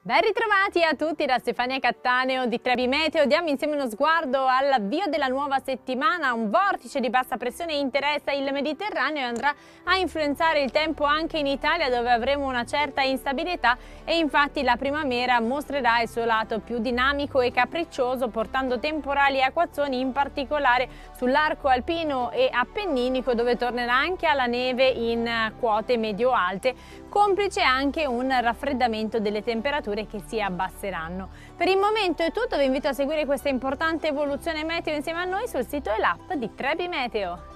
Ben ritrovati a tutti da Stefania Cattaneo di Trebi Meteo. Diamo insieme uno sguardo all'avvio della nuova settimana. Un vortice di bassa pressione interessa il Mediterraneo e andrà a influenzare il tempo anche in Italia, dove avremo una certa instabilità, e infatti la primavera mostrerà il suo lato più dinamico e capriccioso, portando temporali e acquazzoni in particolare sull'arco alpino e appenninico, dove tornerà anche alla neve in quote medio-alte, complice anche un raffreddamento delle temperature che si abbasseranno. Per il momento è tutto, vi invito a seguire questa importante evoluzione meteo insieme a noi sul sito e l'app di Trebi Meteo.